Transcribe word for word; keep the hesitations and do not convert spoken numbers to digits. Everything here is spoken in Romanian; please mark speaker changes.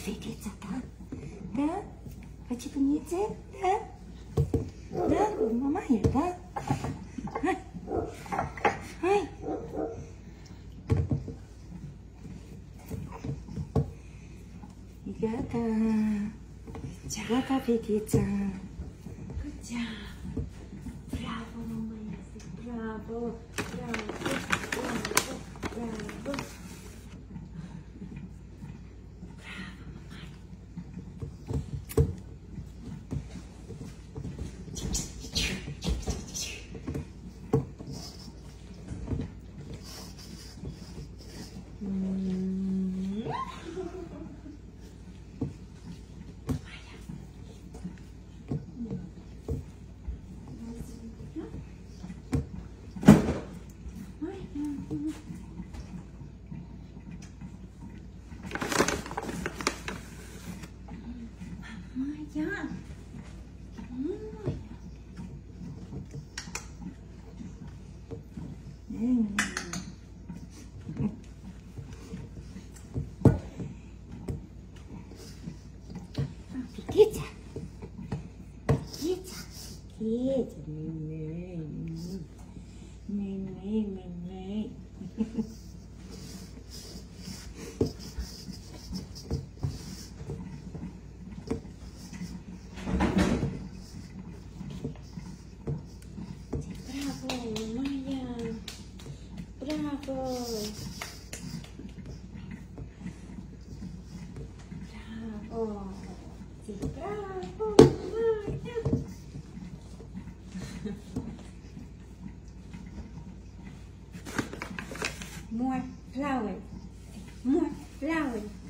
Speaker 1: fetița ta? Da? Faci pânițe? Da? Da? Cu mamaia, da? Hai! Hai! E gata! Gata, fetița! Good job! Bravo, mamaia! Bravo! Bravo! Bravo! Bravo! Mamaia. Mamaia. Mm. Fetița. Fetița. Fetița. Mei, mei, mei, mei, mei. Bravo, Mamaia! Bravo! Bravo! Zi bravo, Mamaia! More flowers! More flowers!